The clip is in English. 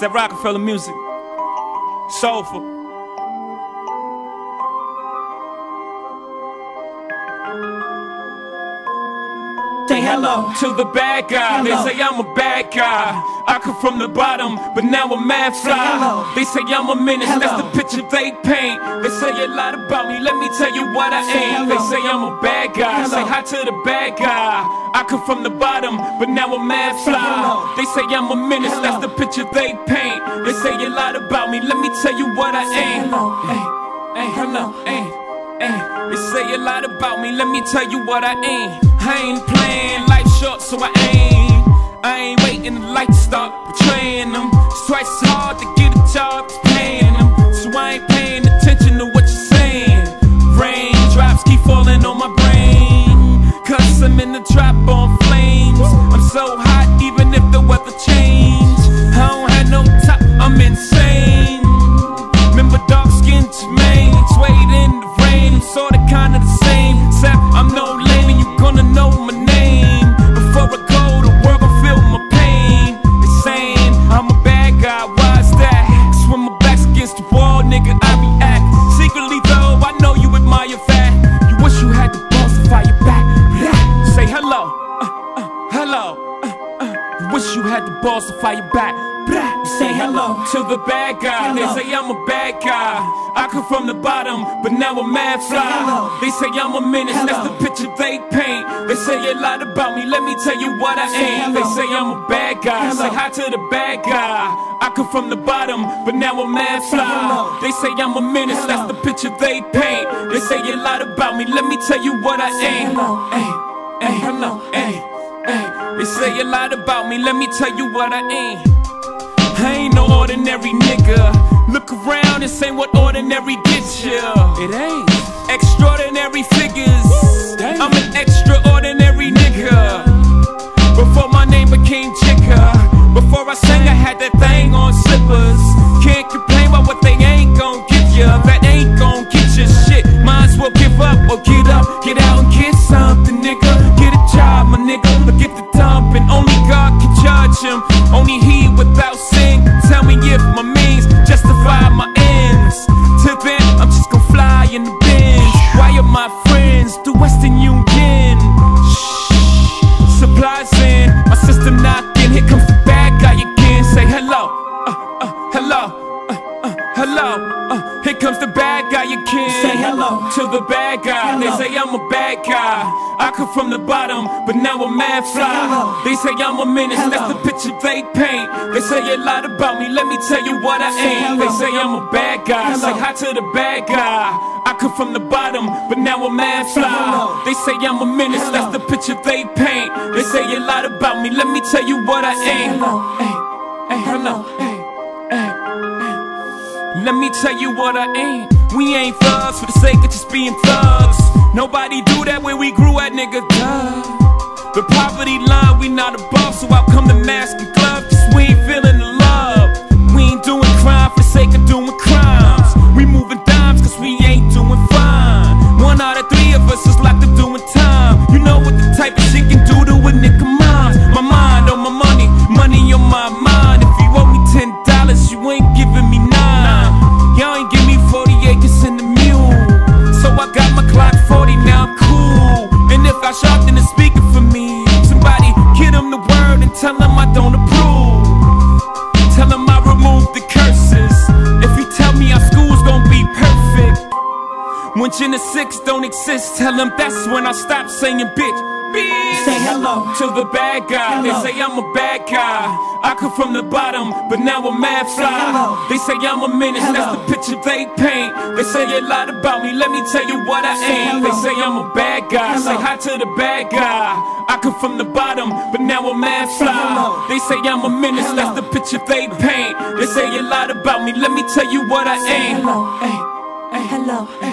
that Rockefeller music. Soulful. Say hello to the bad guy. They say I'm a bad guy. I come from the bottom, but now I'm mad fly. They say I'm a menace, that's the picture they paint. They say a lot about me, let me tell you what I ain't. They say I'm a bad guy, say hi to the bad guy. I come from the bottom, but now I'm mad fly. They say I'm a menace, that's the picture they paint. They say a lot about me, let me tell you what I ain't. Hello, they say a lot about me, let me tell you what I ain't. I ain't playing life short, so I ain't waiting the lights start betraying them. It's twice as hard to get a job as paying them. So I ain't paying attention to what you're saying. Raindrops keep falling on my brain, cause I'm in the trap on flames. I'm so hot even if the weather changed. I don't have no top, I'm insane. Remember dark skin Jermaine, swayed in the rain. I'm sorta kinda the same, except I'm no lame and you gonna know my name. Before I go, the world gon' feel my pain. They saying I'm a bad guy, why is that? Cause when my back's against the wall, nigga, I react. Secretly though, I know you admire that. You wish you had the balls to fire back. Say hello, hello. You wish you had the balls to fire back. Say hello to the bad guy. They say I'm a bad guy. I come from the bottom, but now I'm mad fly. They say I'm a menace, that's the picture they paint. They say a lot about me, let me tell you what I ain't. They say I'm a bad guy, say hi to the bad guy. I come from the bottom, but now I'm mad fly. They say I'm a menace, that's the picture they paint. They say a lot about me, let me tell you what I ain't. They say a lot about me, let me tell you what I ain't. I ain't no ordinary nigga. Look around and say what ordinary gets ya. It ain't extraordinary figures. I'm an extraordinary nigga. Before my name became Jigga, before I sang I had that thing on slippers. Can't complain about what they ain't gon' give ya. That ain't gon' get ya shit. Might as well give up or get up, get out and get something, nigga. Get a job, my nigga, or get the dump. And only God can judge him. Only he without sin. Tell me if my means justify my ends. Till then, I'm just gon' fly in the binge. Why are my friends through Western Union? Supplies in, my system knocking. Here comes the bad guy again. Say hello, hello. Here comes the bad guy again. Say hello to the bad guy. They say I'm a bad guy. I come from the bottom, but now I'm mad fly. They say I'm a menace, that's the picture they paint. They say a lot about me, let me tell you what I ain't. They say I'm a bad guy, say hi to the bad guy. I come from the bottom, but now I'm mad fly. They say I'm a menace, that's the picture they paint. They say a lot about me, let me tell you what I ain't. Let me tell you what I ain't. We ain't thugs for the sake of just being thugs. Nobody do that where we grew at, nigga, duh. The poverty line we not above, so out come the mask and glove, cause we ain't feeling the love. We ain't doing crime for the sake of doing crimes. We moving dimes cause we ain't doing fine. 1 out of 3 of us is locked up doing time. You know what the type of shit can do to a nigga mind. My mind on my money, money on my mind. If you owe me $10, you ain't giving me 9. Y'all ain't give me 40 acres and a mule. So I got my Glock 40, now I'm cool. And if I shot, then it's speaking for me. Somebody get him the word and tell him I don't approve. Tell him I removed the curses. If he tell me our school's gon' be perfect, when Gen 6 don't exist, tell him that's when I stop saying bitch. Say hello to the bad guy. They say I'm a bad guy. I come from the bottom, but now I'm mad fly. They say I'm a menace, that's the picture they paint. They say a lot about me, let me tell you what I ain't. They say I'm a bad guy, say hi to the bad guy. I come from the bottom, but now I'm mad fly. They say I'm a menace, that's the picture they paint. They say a lot about me, let me tell you what I ain't. Hello.